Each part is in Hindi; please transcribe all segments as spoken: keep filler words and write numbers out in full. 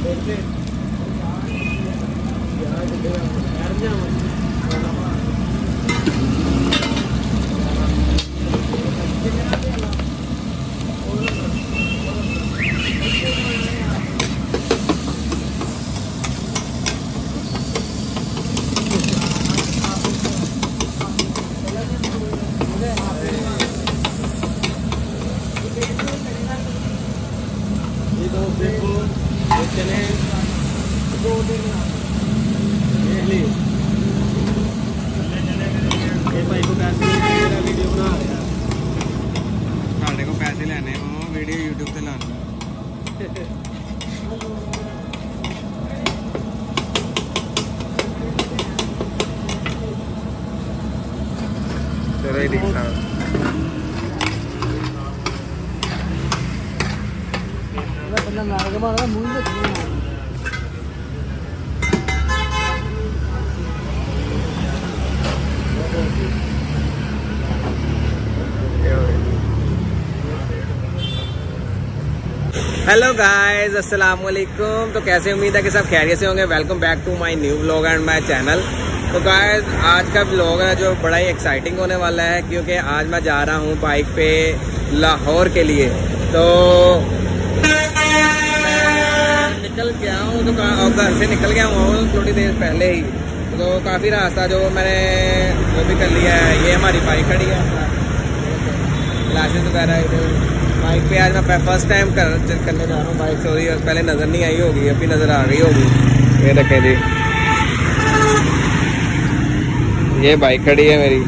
साढ़े को पैसे लेने वीडियो यूट्यूब से लाना। चलो ठीक था। हेलो गाइस, अस्सलाम वालेकुम। तो कैसे, उम्मीद है कि सब खैरियत से होंगे। Welcome back to my new vlog and my channel. तो गाइस, आज का व्लॉग है जो बड़ा ही एक्साइटिंग होने वाला है, क्योंकि आज मैं जा रहा हूँ बाइक पे लाहौर के लिए। तो निकल गया हूँ, तो घर से निकल गया हूँ थोड़ी देर पहले ही। तो काफ़ी रास्ता जो मैंने वो भी कर लिया है। ये हमारी बाइक खड़ी है, लाइसेंस वगैरह बाइक पे। आज मैं फर्स्ट टाइम कर, करने जा रहा हूँ बाइक चोरी। पहले नज़र नहीं आई होगी, अभी नज़र आ गई होगी। ये देखें जी, ये बाइक खड़ी है मेरी।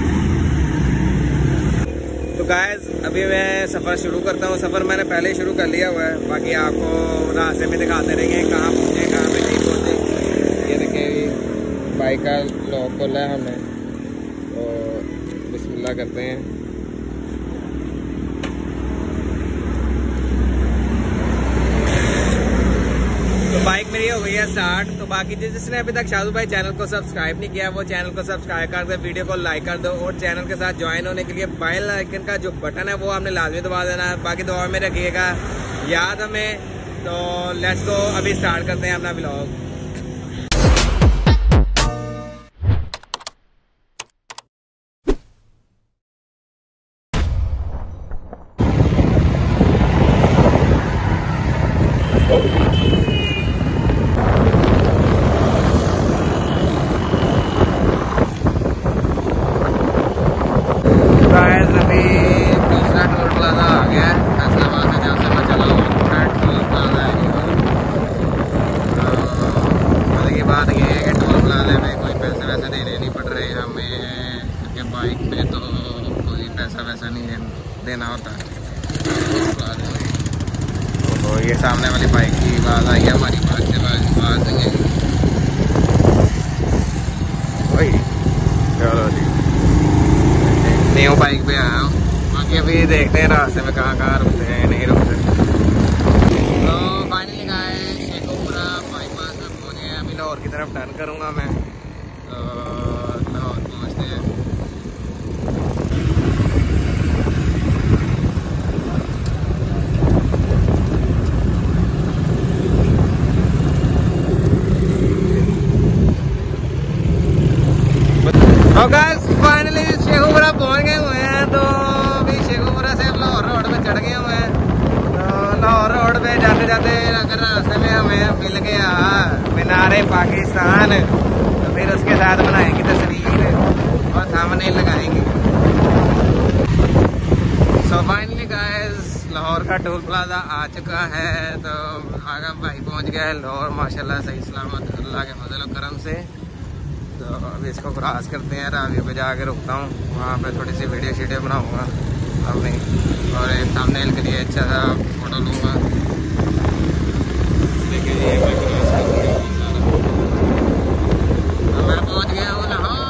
तो गाइस, अभी मैं सफ़र शुरू करता हूँ। सफ़र मैंने पहले ही शुरू कर लिया हुआ है, बाकी आपको रास्ते में दिखाते रहेंगे कहाँ पहुँचे कहाँ पे नहीं पहुँचे। ये देखें, बाइक का लॉक खोला है हमने, तो बिस्मिल्लाह करते हैं। बाइक मेरी हो गई है स्टार्ट। तो बाकी जिसने अभी तक शादू भाई चैनल को सब्सक्राइब नहीं किया, वो चैनल को सब्सक्राइब कर दो, वीडियो को लाइक कर दो, और चैनल के साथ ज्वाइन होने के लिए बेल आइकन का जो बटन है वो आपने लाजमी दबा देना है। बाकी दुआ में रखिएगा याद हमें। तो लेट्स गो, अभी स्टार्ट करते हैं अपना व्लॉग। अभी दूसरा टोल प्लाजा आ गया है फैसलाबाद से, जहाँ से मैं चला हूँ टोल प्लाजा है। मजे की बात ये है कि टोल प्लाजा में कोई पैसे वैसे देने नहीं पड़ रहे हमें, क्योंकि बाइक पे तो कोई पैसा वैसा नहीं देना होता है टोल प्लाजा में। तो ये सामने वाली बाइक की आवाज़ आई है, हमारी बाइक से आवाज़ देंगे। वही चलो जी, न्यू बाइक पे आया हूँ। बाकी अभी देखते हैं रास्ते में कहाँ कहाँ रुकते हैं, नहीं रुकते। तो फाइनली गाइस, शेखोपुरा बाईपास पे पहुँचे हैं। अभी लाहौर की तरफ टर्न करूँगा मैं, तो लाहौर पहुँचते हैं। तो गाइस, फाइनली शेखोपुरा पहुंच गए हुए हैं। तो अभी शेखोपुरा से हम लाहौर रोड पे चढ़ गए हुए हैं। तो लाहौर रोड पे जाते जाते अगर रास्ते में हमें मिल गया मीनारे पाकिस्तान, तो फिर उसके साथ बनाएंगे तस्वीर और थंबनेल लगाएंगे। सो फाइनली गाइस, लाहौर का टोल प्लाजा आ चुका है। तो आगे भाई पहुंच गया है लाहौर, माशाल्लाह सही सलामत, अल्लाह के फजल और करम से। तो अभी इसको क्रॉस करते हैं, रावियों पे जाके रुकता हूँ, वहाँ पे थोड़ी सी वीडियो शीडियो बनाऊँगा अपनी, और एक थंबनेल के लिए अच्छा सा फोटो लूँगा। देखिए ये मैं क्रॉस कर दिया, मैं पहुँच गया हूँ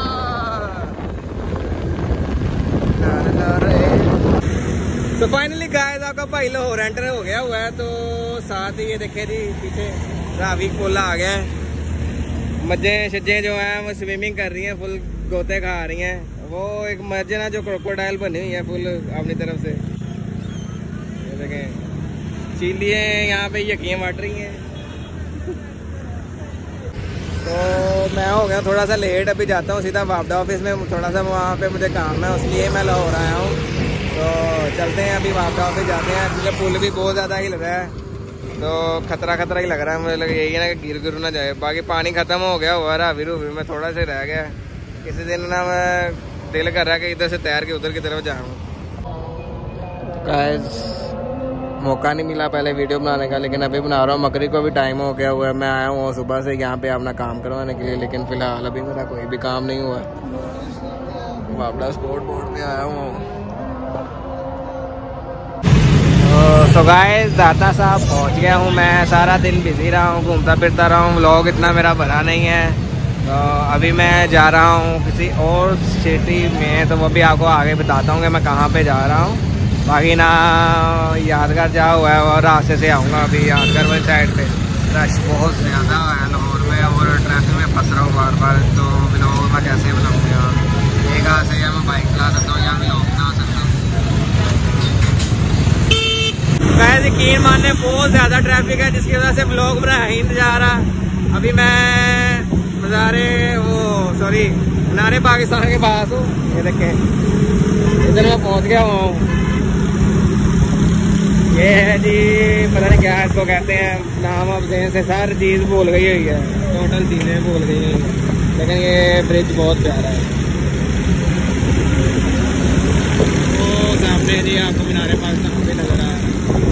लाहौर। तो फाइनली गाइस, आपका भाई लाहौर एंटर हो गया हुआ है। तो साथ ही ये देखिए जी, पीछे रावी कोला आ गया है। मज्जे शज्जे जो हैं वो स्विमिंग कर रही हैं, फुल गोते खा रही हैं। वो एक मस्जिद ना जो क्रोकोडाइल बनी हुई है फुल अपनी तरफ से। ये देखें, चीलियाँ यहाँ पे यकीन बांट रही हैं। तो मैं हो गया थोड़ा सा लेट, अभी जाता हूँ सीधा वापडा ऑफिस में, थोड़ा सा वहाँ पे मुझे काम है, इसलिए मैं लाहौर आया हूँ। तो चलते हैं अभी वापडा ऑफिस जाते हैं, क्योंकि पुल भी बहुत ज़्यादा ही लग रहा है, तो खतरा खतरा ही लग रहा है मुझे, लगे यही है ना कि गिर गिर ना जाए। बाकी पानी ख़त्म हो गया हुआ रावी रूवी में, थोड़ा सा रह गया। किसी दिन ना मैं दिल कर रहा है कि इधर से तैर के उधर की तरफ जाऊँ। गाइस मौका नहीं मिला पहले वीडियो बनाने का, लेकिन अभी बना रहा हूँ। मकरी को भी टाइम हो गया हुआ है, मैं आया हूँ सुबह से यहाँ पे अपना काम करवाने के लिए, लेकिन फ़िलहाल अभी मेरा कोई भी काम नहीं हुआ। वापडा स्पोर्ट बोर्ड पे आया हूँ। तो गाइस दाता साहब पहुँच गया हूँ मैं। सारा दिन बिजी रहा हूँ, घूमता फिरता रहा हूँ, व्लॉग इतना मेरा बना नहीं है। तो अभी मैं जा रहा हूँ किसी और सिटी में, तो वो भी आपको आगे बताता हूँ कि मैं कहाँ पे जा रहा हूँ। बाकी ना यादगार जा हुआ है और रास्ते से आऊँगा अभी यादगार वाली साइड पे। रश बहुत ज़्यादा है लाहौर में और ट्रैफिक में फंस रहा हूँ बार बार, तो व्लॉग मैं कैसे बनाऊँगा। एक हाथ से या मैं बाइक चला सकता हूँ या व्लॉग बना सकता हूँ। मैं यकीन मानने बहुत ज़्यादा ट्रैफिक है, जिसकी वजह से व्लॉग बनाया ही नहीं जा रहा। अभी मैं मज़ारे वो सॉरी मीनारे पाकिस्तान के पास हूँ, ये देखें इधर मैं पहुँच गया हूँ। ये है जी पता नहीं क्या इसको कहते हैं, नाम अब जहन से सारी चीज़ भूल गई हुई है, टोटल चीज़ें भूल गई हुई हैं, लेकिन ये ब्रिज बहुत प्यारा है। वो सामने जी आपको मीनारे पाकिस्तान भी नजर आ रहा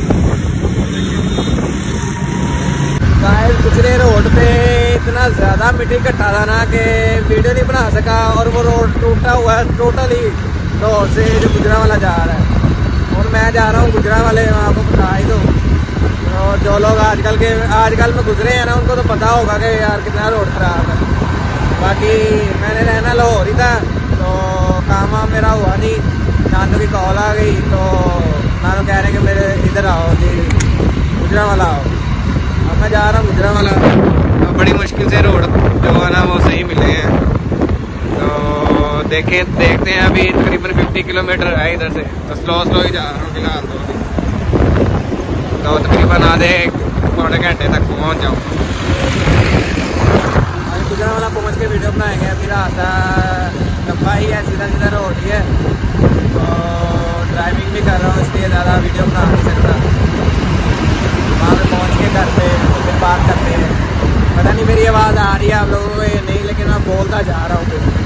है। पिछले रोड पे इतना ज़्यादा मिट्टी इकट्ठा था ना कि वीडियो नहीं बना सका, और वो रोड टूटा हुआ है टोटल ही लाहौर से जो गुजरांवाला जा रहा है, और मैं जा रहा हूँ गुजरांवाले, मैं आपको बता ही दूँ। तो जो लोग आजकल के आजकल में गुजरे हैं ना, उनको तो पता होगा कि यार कितना रोड खराब है। बाकी मैंने रहना लाहौर ही था, तो काम वाम मेरा हुआ नहीं, नानों की कॉल आ गई, तो नानों कह रहे हैं कि मेरे इधर आओ जी गुजरांवाला आओ। अब मैं जा रहा हूँ गुजरांवाला, तो बड़ी मुश्किल से रोड जो है ना वो सही मिले हैं। तो देखें देखते हैं, अभी तकरीबन पचास किलोमीटर है इधर से, तो स्लो स्लो ही जा रहा हूँ फिलहाल। तो, तो तकरीबन आधे पौने घंटे तक पहुँच जाऊँ। अभी गुजरांवाला पहुँच के वीडियो बनाएंगे। अभी रास्ता लंबा ही है, सीधा सीधा रोड ही है, तो ड्राइविंग भी कर रहा हूँ, इसलिए ज़्यादा वीडियो बना नहीं सकता। वहाँ पे पहुँच के घर पे फिर बात करते हैं। पता नहीं मेरी आवाज़ आ रही है आप लोगों को या नहीं, लेकिन मैं बोलता जा रहा हूँ फिर।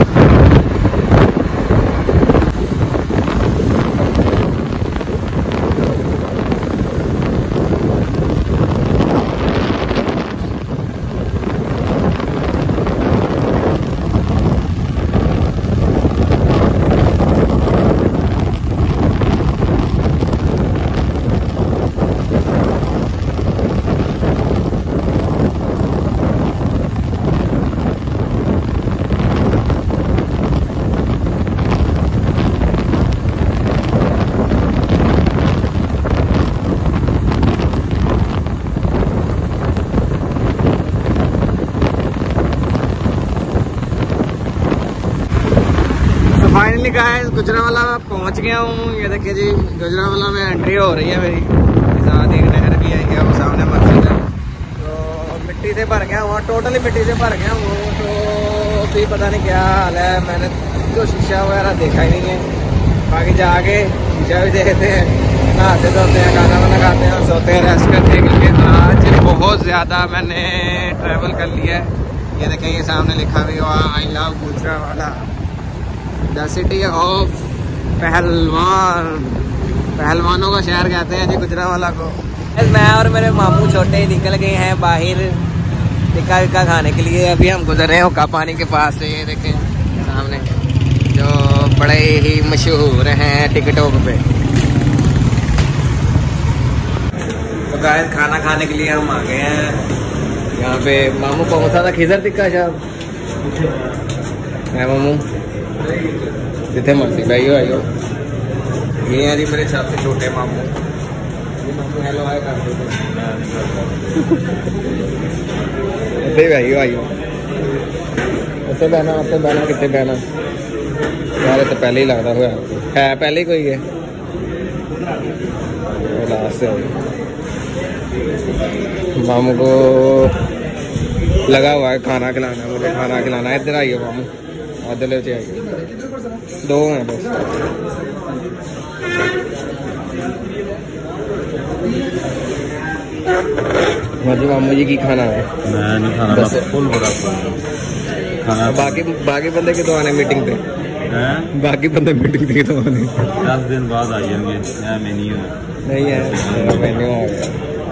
फाइनली गाइस गुजरांवाला पहुंच गया हूँ। ये देखिए जी गुजरांवाला में एंट्री हो रही है मेरी, साथ एक नहर भी आई है, वो सामने मस्जिद है। तो मिट्टी से भर गया हुआ, टोटली मिट्टी से भर गया हूँ, तो अभी पता नहीं क्या हाल है। मैंने तो शीशा वगैरह देखा ही नहीं है, बाकी जाके शीशा भी देखते हैं, नहाते धोते हैं, खाना वाना खाते हैं और सोते हैं, रेस्ट करते हैं। क्योंकि आज बहुत ज़्यादा मैंने ट्रैवल कर लिया है। ये देखें ये सामने लिखा भी हुआ I love Gujranwala, the city of pehlwan, पहलवानों का शहर कहते हैं जी गुजरांवाला को। मैं और मेरे मामू छोटे निकल गए हैं बाहर टिक्का विक्का खाने के लिए। अभी हम गुजर रहे हैं हुक्का पानी के पास से, ये देखें सामने जो बड़े ही मशहूर हैं टिकटॉक पे। तो गाइस खाना खाने के लिए हम आ गए हैं यहाँ पे। मामू कौन सा था? खिजर टिक्का शायद है मामू, जितने मर्जी भाई हो आइयो। ये हैं जी मेरे सबसे छोटे मामू। मामू हेलो हाय कर दो भाई हो आइयो। उत्ते बहना उत्ते बहना कितने बहना यार, तो पहले ही लगता हुआ है, पहले ही कोई है लास्ट से। मामू को लगा हुआ है खाना खिलाना, मुझे खाना खिलाना है। इधर आइए मामू, आधे ले आइए, दो हैं बस। जी मामू जी की खाना है? मैं नहीं खाना, बस फुल बड़ा खाना। बाकी बाकी बंदे की तो आने मीटिंग पे हैं? बाकी बंदे मीटिंग पे तो आने दस दिन बाद आ जाएंगे। यहाँ मेन्यू नहीं है, मेरा मेन्यू आ गया।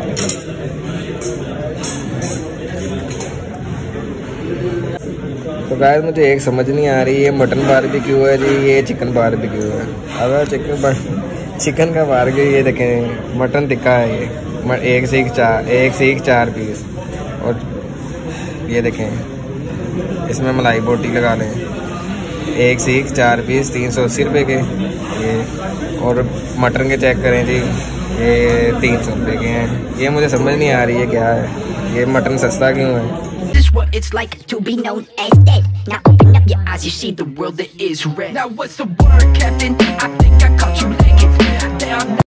तो गाइस मुझे एक समझ नहीं आ रही, ये मटन बारबेक्यू है जी, ये चिकन बारबेक्यू है। अब चिकन चिकन का बारबेक्यू, ये देखें मटन टिक्का है, ये एक से एक चार एक से एक चार पीस। और ये देखें इसमें मलाई बोटी लगा लें, एक से एक चार पीस तीन सौ अस्सी रुपये के ये। और मटन के चेक करें जी, ये तीन सौ रुपये के हैं। ये मुझे समझ नहीं आ रही है क्या है, ये मटन सस्ता क्यों है? This is what it's like to be known as dead. Now open up your eyes, you see the world that is red. Now what's the word, Captain? I think I caught you.